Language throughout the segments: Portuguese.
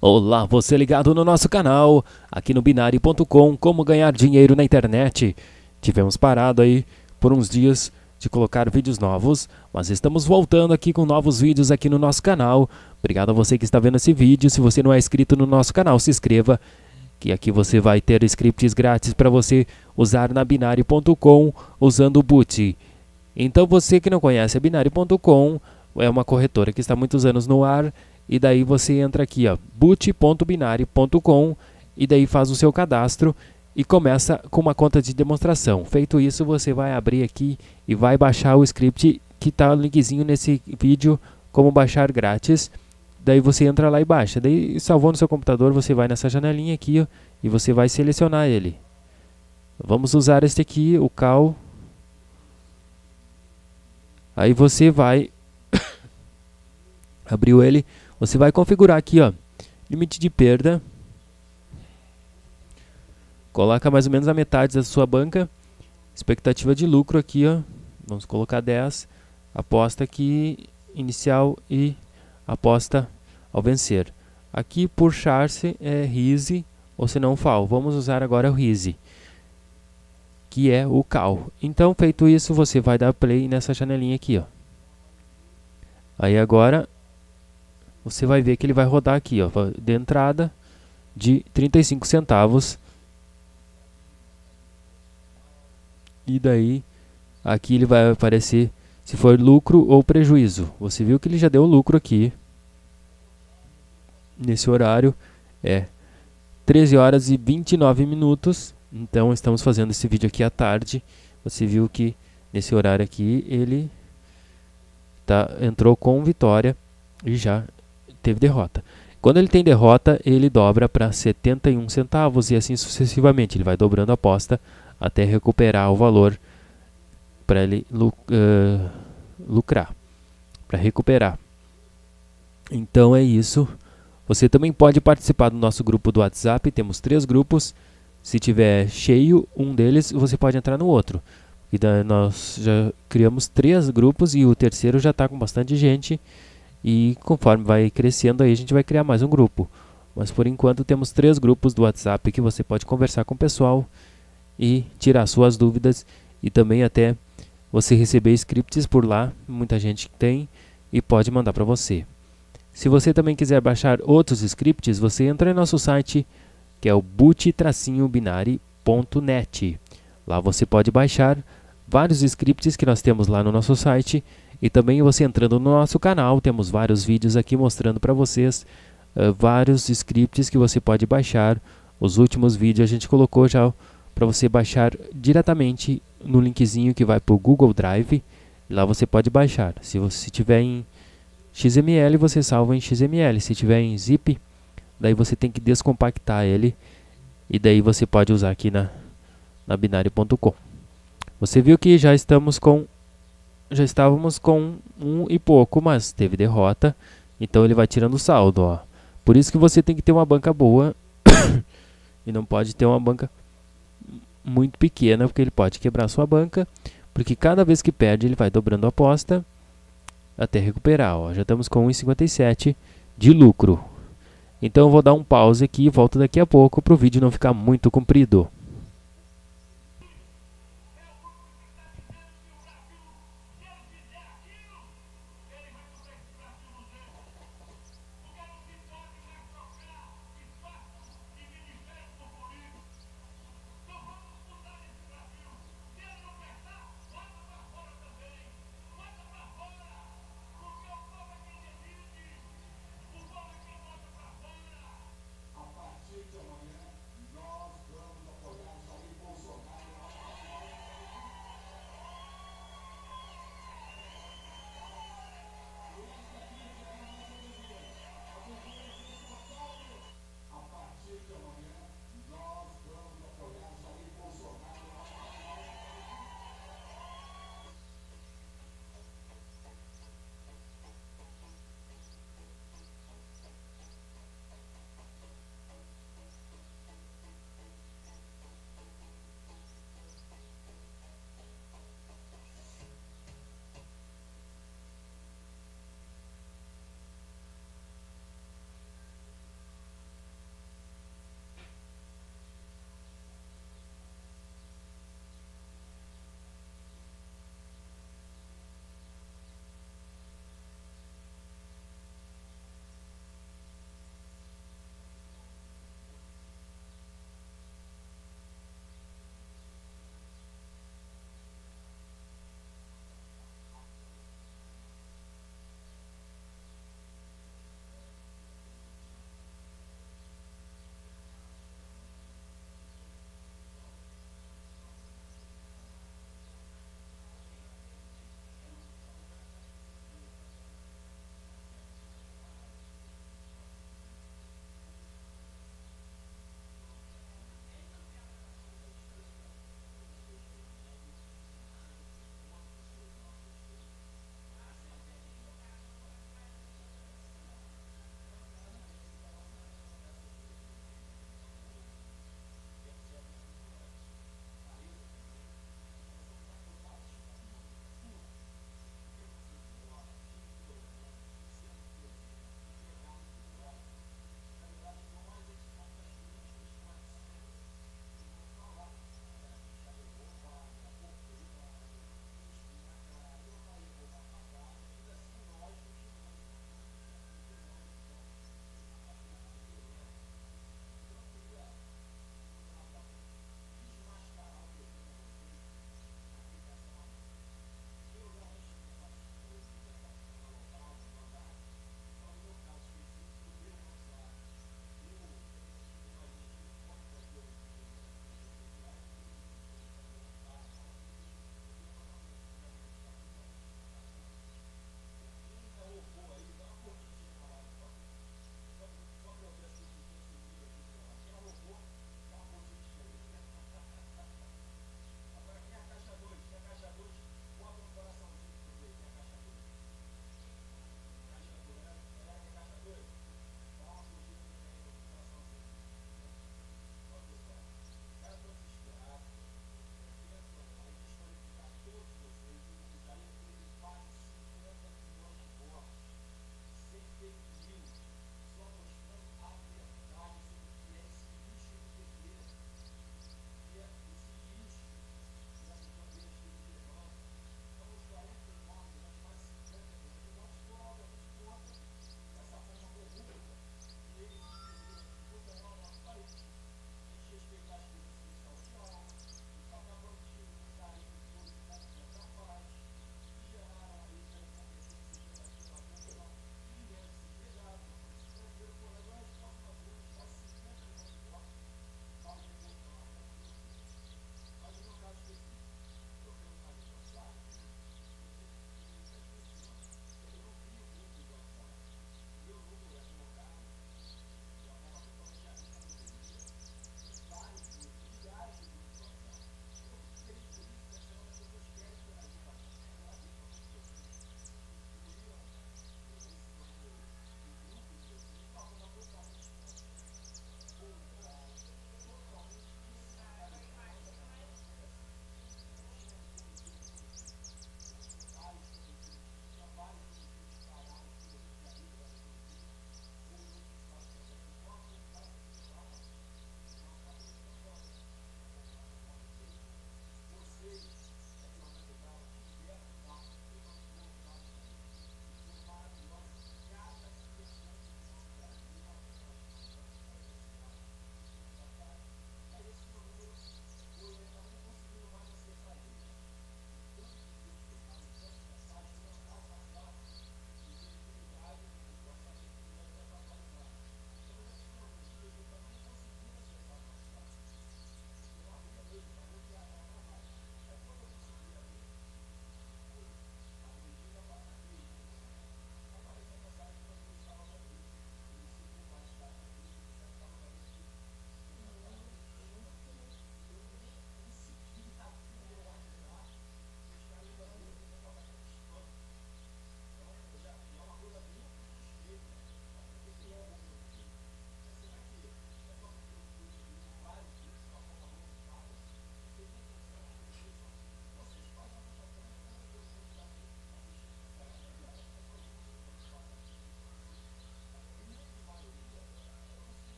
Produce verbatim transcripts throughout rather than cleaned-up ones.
Olá, você ligado no nosso canal, aqui no Binary ponto com, como ganhar dinheiro na internet. Tivemos parado aí por uns dias de colocar vídeos novos, mas estamos voltando aqui com novos vídeos aqui no nosso canal. Obrigado a você que está vendo esse vídeo. Se você não é inscrito no nosso canal, se inscreva, que aqui você vai ter scripts grátis para você usar na Binary ponto com usando o boot. Então você que não conhece a Binary ponto com, é uma corretora que está há muitos anos no ar. E daí você entra aqui, ó, boot ponto binary ponto com, e daí faz o seu cadastro e começa com uma conta de demonstração. Feito isso, você vai abrir aqui e vai baixar o script que está o linkzinho nesse vídeo, como baixar grátis. Daí você entra lá e baixa. Daí salvou no seu computador, você vai nessa janelinha aqui, ó, e você vai selecionar ele. Vamos usar este aqui, o cal. Aí você vai abriu ele. Você vai configurar aqui, ó, limite de perda. Coloca mais ou menos a metade da sua banca. Expectativa de lucro aqui, ó. Vamos colocar dez. Aposta aqui inicial e aposta ao vencer. Aqui por chance é Rise ou se não Fall. Vamos usar agora o Rise, que é o Cal. Então, feito isso, você vai dar play nessa janelinha aqui, ó. Aí agora você vai ver que ele vai rodar aqui, ó, de entrada de trinta e cinco centavos. E daí aqui ele vai aparecer se for lucro ou prejuízo. Você viu que ele já deu lucro aqui. Nesse horário é treze horas e vinte e nove minutos. Então estamos fazendo esse vídeo aqui à tarde. Você viu que nesse horário aqui ele tá, entrou com vitória e já teve derrota. Quando ele tem derrota, ele dobra para setenta e um centavos e assim sucessivamente. Ele vai dobrando a aposta até recuperar o valor para ele luc uh, lucrar, para recuperar. Então é isso. Você também pode participar do nosso grupo do WhatsApp. Temos três grupos. Se tiver cheio um deles, você pode entrar no outro. E daí nós já criamos três grupos e o terceiro já está com bastante gente. E conforme vai crescendo aí, a gente vai criar mais um grupo. Mas por enquanto temos três grupos do WhatsApp que você pode conversar com o pessoal e tirar suas dúvidas. E também até você receber scripts por lá, muita gente tem e pode mandar para você. Se você também quiser baixar outros scripts, você entra em nosso site, que é o boot binary ponto net. Lá você pode baixar vários scripts que nós temos lá no nosso site. E também você entrando no nosso canal, temos vários vídeos aqui mostrando para vocês uh, vários scripts que você pode baixar. Os últimos vídeos a gente colocou já para você baixar diretamente no linkzinho que vai para o Google Drive. Lá você pode baixar. Se você tiver em X M L, você salva em X M L. Se tiver em zip, daí você tem que descompactar ele. E daí você pode usar aqui na, na Binary ponto com. Você viu que já estamos com... Já estávamos com um e pouco, mas teve derrota. Então ele vai tirando o saldo, ó. Por isso que você tem que ter uma banca boa. E não pode ter uma banca muito pequena, porque ele pode quebrar sua banca. Porque cada vez que perde, ele vai dobrando a aposta até recuperar, ó. Já estamos com um e cinquenta e sete de lucro. Então eu vou dar um pause aqui e volto daqui a pouco para o vídeo não ficar muito comprido.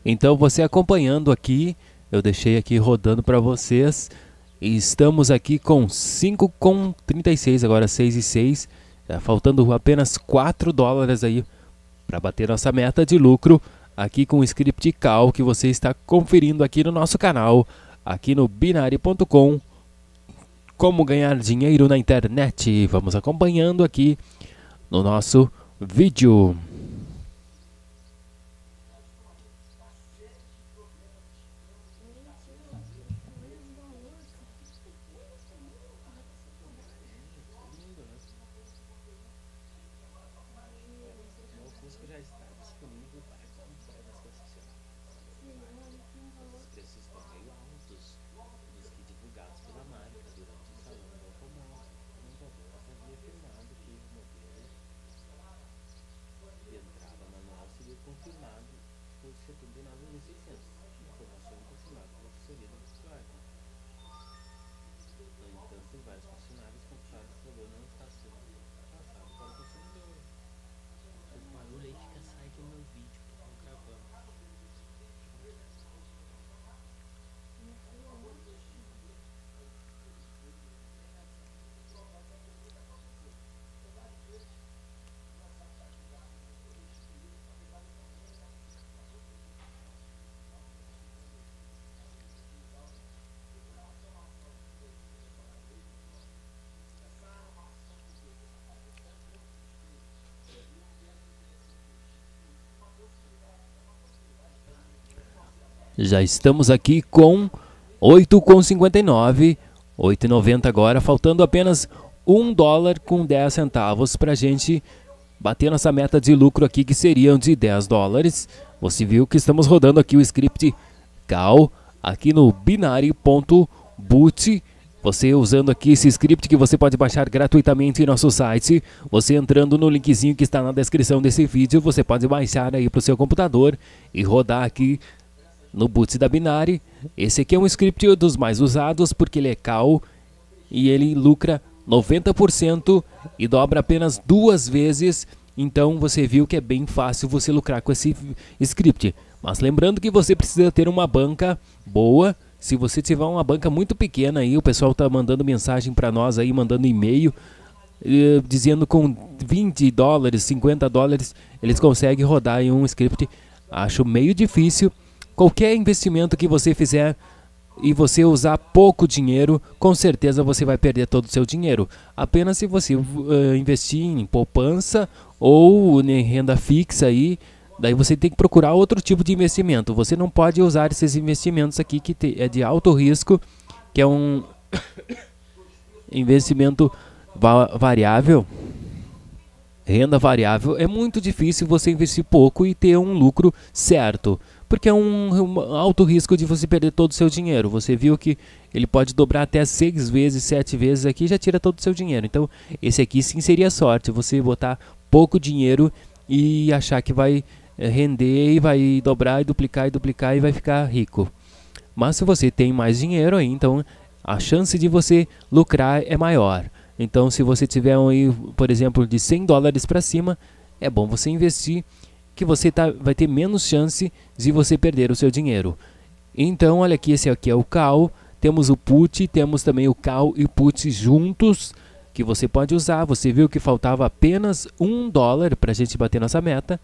Então você acompanhando aqui, eu deixei aqui rodando para vocês. E estamos aqui com cinco com trinta e seis, agora seis e seis. Tá faltando apenas quatro dólares aí para bater nossa meta de lucro aqui com o script Cal que você está conferindo aqui no nosso canal, aqui no binary ponto com. Como ganhar dinheiro na internet. Vamos acompanhando aqui no nosso vídeo. Já está disponível para comprar nas concessionárias. Os preços estão meio altos dos que divulgados pela marca durante o salão do automóvel. O montador havia afirmado que o modelo de entrada manual seria confirmado por setenta e nove mil e seiscentos. Informação confirmada pela assessoria do usuário. No entanto, em vários funcionários confiaram que o valor não está sendo passado para o consumidor. O barulho aí fica sai aqui no vídeo que eu tô gravando. Já estamos aqui com oito com cinquenta e nove, oito e noventa agora, faltando apenas um dólar com dez centavos para a gente bater nossa meta de lucro aqui, que seriam de dez dólares. Você viu que estamos rodando aqui o script Cal aqui no binary ponto boot. Você usando aqui esse script que você pode baixar gratuitamente em nosso site. Você entrando no linkzinho que está na descrição desse vídeo, você pode baixar aí para o seu computador e rodar aqui no boot da Binary. Esse aqui é um script dos mais usados porque ele é Cal e ele lucra noventa por cento e dobra apenas duas vezes. Então você viu que é bem fácil você lucrar com esse script. Mas lembrando que você precisa ter uma banca boa. Se você tiver uma banca muito pequena aí, o pessoal tá mandando mensagem para nós aí, mandando e-mail eh, dizendo com vinte dólares, cinquenta dólares eles conseguem rodar em um script. Acho meio difícil. Qualquer investimento que você fizer e você usar pouco dinheiro, com certeza você vai perder todo o seu dinheiro. Apenas se você uh, investir em poupança ou em renda fixa aí, daí você tem que procurar outro tipo de investimento. Você não pode usar esses investimentos aqui que te, é de alto risco, que é um investimento va variável. Renda variável é muito difícil você investir pouco e ter um lucro certo. Porque é um, um alto risco de você perder todo o seu dinheiro. Você viu que ele pode dobrar até seis vezes, sete vezes aqui e já tira todo o seu dinheiro. Então, esse aqui sim seria sorte. Você botar pouco dinheiro e achar que vai render e vai dobrar e duplicar e duplicar e vai ficar rico. Mas se você tem mais dinheiro aí, então a chance de você lucrar é maior. Então, se você tiver aí, por exemplo, de cem dólares para cima, é bom você investir, que você tá, vai ter menos chance de você perder o seu dinheiro. Então, olha aqui, esse aqui é o Cal, temos o Put, temos também o Cal e o Put juntos, que você pode usar. Você viu que faltava apenas um dólar para a gente bater nossa meta.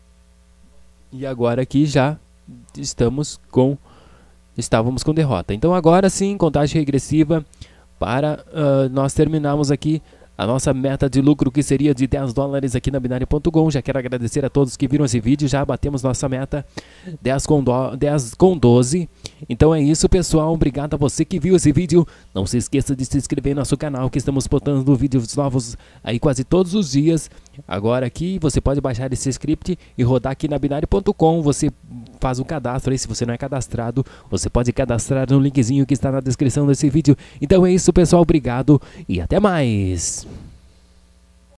E agora aqui já estamos com, estávamos com derrota. Então agora sim, contagem regressiva para uh, nós terminarmos aqui a nossa meta de lucro, que seria de dez dólares aqui na binary ponto com. Já quero agradecer a todos que viram esse vídeo. Já batemos nossa meta dez com doze. Então é isso, pessoal. Obrigado a você que viu esse vídeo. Não se esqueça de se inscrever no nosso canal, que estamos botando vídeos novos aí quase todos os dias. Agora aqui você pode baixar esse script e rodar aqui na binary ponto com. Você faz um cadastro aí. Se você não é cadastrado, você pode cadastrar no linkzinho que está na descrição desse vídeo. Então é isso, pessoal. Obrigado e até mais.